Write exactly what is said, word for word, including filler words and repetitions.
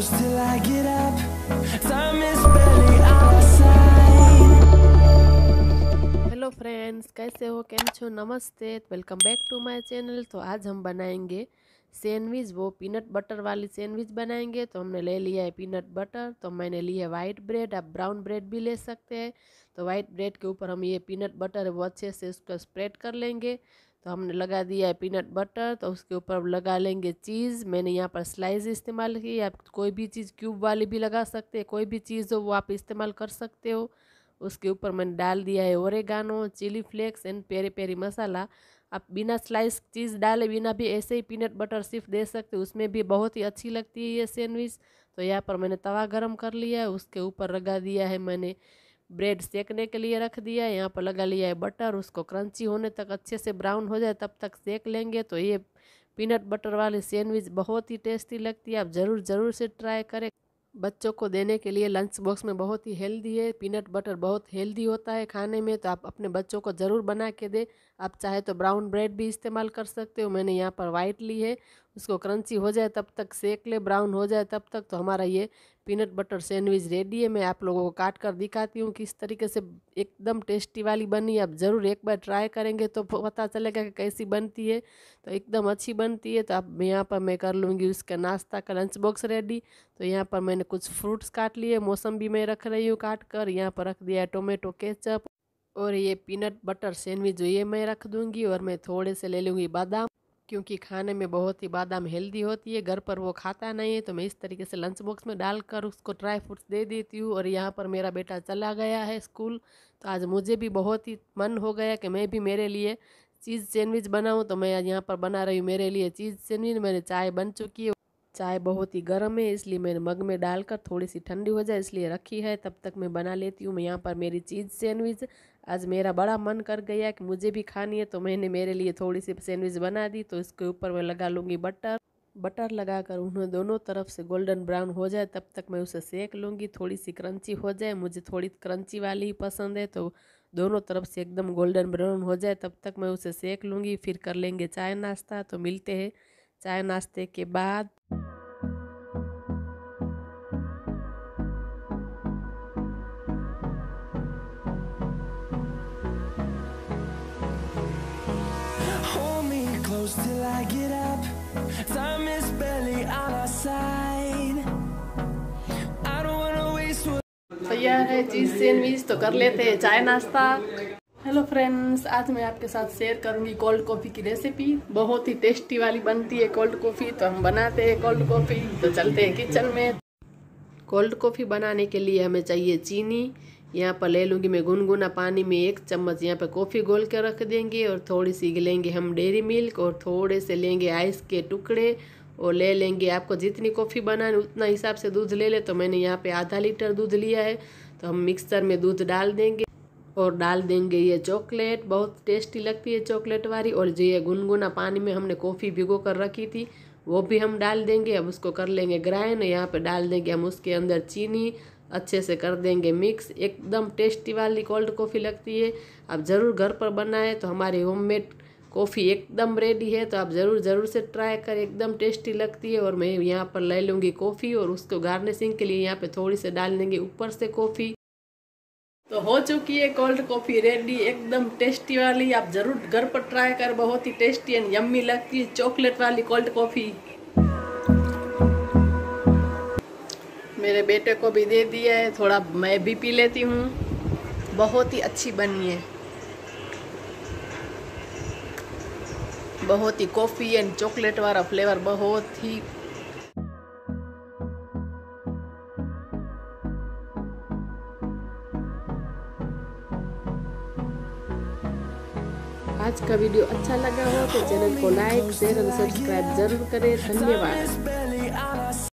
close till I get up. Time is barely on our side. Hello friends, कैसे हो, केम छो, नमस्ते, welcome back to my channel. तो आज हम बनाएंगे सैंडविच, वो पीनट बटर वाली सैंडविच बनाएंगे। तो हमने ले लिया है पीनट बटर। तो मैंने लिया है वाइट ब्रेड, आप ब्राउन ब्रेड भी ले सकते हैं। तो वाइट ब्रेड के ऊपर हम ये पीनट बटर है वो अच्छे से उसको स्प्रेड कर लेंगे। तो हमने लगा दिया है पीनट बटर। तो उसके ऊपर लगा लेंगे चीज़। मैंने यहाँ पर स्लाइस इस्तेमाल की, आप कोई भी चीज़ क्यूब वाली भी लगा सकते हैं, कोई भी चीज़ हो वो आप इस्तेमाल कर सकते हो। उसके ऊपर मैंने डाल दिया है oregano, chili flakes and peri peri masala. आप बिना स्लाइस चीज़ डाले बिना भी ऐसे ही पीनट बटर सिर्फ दे सकते हो, उसमें भी बहुत ही अच्छी लगती है ये सैंडविच। तो यहाँ पर मैंने तवा गरम कर लिया है, उसके ऊपर लगा दिया है मैंने ब्रेड सेकने के लिए रख दिया है। यहाँ पर लगा लिया है बटर, उसको क्रंची होने तक अच्छे से ब्राउन हो जाए तब तक सेक लेंगे। तो ये पीनट बटर वाली सैंडविच बहुत ही टेस्टी लगती है, आप ज़रूर ज़रूर से ट्राई करें। बच्चों को देने के लिए लंच बॉक्स में बहुत ही हेल्दी है, पीनट बटर बहुत हेल्दी होता है खाने में। तो आप अपने बच्चों को ज़रूर बना के दें। आप चाहे तो ब्राउन ब्रेड भी इस्तेमाल कर सकते हो, मैंने यहाँ पर वाइट ली है। उसको क्रंची हो जाए तब तक सेक ले, ब्राउन हो जाए तब तक। तो हमारा ये पीनट बटर सैंडविच रेडी है। मैं आप लोगों को काट कर दिखाती हूँ किस तरीके से एकदम टेस्टी वाली बनी। आप ज़रूर एक बार ट्राई करेंगे तो पता चलेगा कि कैसी बनती है। तो एकदम अच्छी बनती है। तो अब यहाँ पर मैं कर लूँगी उसका नाश्ता का लंच बॉक्स रेडी। तो यहाँ पर मैंने कुछ फ्रूट्स काट लिए, मौसम भी मैं रख रही हूँ काट कर। यहाँ पर रख दिया है टोमेटो केचप, और ये पीनट बटर सैंडविच जो ये मैं रख दूँगी। और मैं थोड़े से ले लूँगी बादाम, क्योंकि खाने में बहुत ही बादाम हेल्दी होती है, घर पर वो खाता नहीं है। तो मैं इस तरीके से लंच बॉक्स में डालकर उसको ड्राई फ्रूट्स दे देती हूँ। और यहाँ पर मेरा बेटा चला गया है स्कूल। तो आज मुझे भी बहुत ही मन हो गया कि मैं भी मेरे लिए चीज़ सैंडविच बनाऊँ। तो मैं आज यहाँ पर बना रही हूँ मेरे लिए चीज़ सैंडविच। मेरी चाय बन चुकी है, चाय बहुत ही गर्म है इसलिए मैंने मग में डालकर थोड़ी सी ठंडी हो जाए इसलिए रखी है। तब तक मैं बना लेती हूँ मैं यहाँ पर मेरी चीज़ सैंडविच। आज मेरा बड़ा मन कर गया कि मुझे भी खानी है, तो मैंने मेरे लिए थोड़ी सी सैंडविच बना दी। तो इसके ऊपर मैं लगा लूँगी बटर। बटर लगाकर उन्हें दोनों तरफ से गोल्डन ब्राउन हो जाए तब तक मैं उसे सेक लूँगी। थोड़ी सी क्रंची हो जाए, मुझे थोड़ी क्रंची वाली ही पसंद है। तो दोनों तरफ से एकदम गोल्डन ब्राउन हो जाए तब तक मैं उसे सेक लूँगी। फिर कर लेंगे चाय नाश्ता। तो मिलते हैं चाय नाश्ते के बाद। Hold me close till I get up. Time is barely on our side. I don't wanna waste what. तैयार है चीज़ सैंडविच, तो कर लेते हैं चाय नाश्ता। हेलो फ्रेंड्स, आज मैं आपके साथ शेयर करूंगी कोल्ड कॉफ़ी की रेसिपी। बहुत ही टेस्टी वाली बनती है कोल्ड कॉफ़ी। तो हम बनाते हैं कोल्ड कॉफ़ी। तो चलते हैं किचन में। कोल्ड कॉफ़ी बनाने के लिए हमें चाहिए चीनी। यहाँ पर ले लूँगी मैं गुनगुना पानी में एक चम्मच यहाँ पर कॉफ़ी घोल के रख देंगे। और थोड़ी सी लेंगे हम डेयरी मिल्क, और थोड़े से लेंगे आइस के टुकड़े, और ले लेंगे आपको जितनी कॉफ़ी बनानी उतना हिसाब से दूध ले ले। तो मैंने यहाँ पे आधा लीटर दूध लिया है। तो हम मिक्सर में दूध डाल देंगे और डाल देंगे ये चॉकलेट, बहुत टेस्टी लगती है चॉकलेट वाली। और जो ये गुनगुना पानी में हमने कॉफ़ी भिगो कर रखी थी वो भी हम डाल देंगे। अब उसको कर लेंगे ग्राइंड। यहाँ पे डाल देंगे हम उसके अंदर चीनी, अच्छे से कर देंगे मिक्स। एकदम टेस्टी वाली कोल्ड कॉफ़ी लगती है, आप ज़रूर घर पर बनाएं। तो हमारी होममेड कॉफ़ी एकदम रेडी है, तो आप ज़रूर ज़रूर से ट्राई करें, एकदम टेस्टी लगती है। और मैं यहाँ पर ले लूँगी कॉफ़ी, और उसको गार्निशिंग के लिए यहाँ पे थोड़ी से डाल देंगे ऊपर से कॉफ़ी। तो हो चुकी है कोल्ड कॉफ़ी रेडी, एकदम टेस्टी वाली। आप ज़रूर घर पर ट्राई कर, बहुत ही टेस्टी एंड यम्मी लगती है चॉकलेट वाली कोल्ड कॉफ़ी। मेरे बेटे को भी दे दिया है, थोड़ा मैं भी पी लेती हूँ। बहुत ही अच्छी बनी है, बहुत ही कॉफ़ी एंड चॉकलेट वाला फ्लेवर बहुत ही। आज का वीडियो अच्छा लगा हो तो चैनल को लाइक शेयर और सब्सक्राइब जरूर करें। धन्यवाद।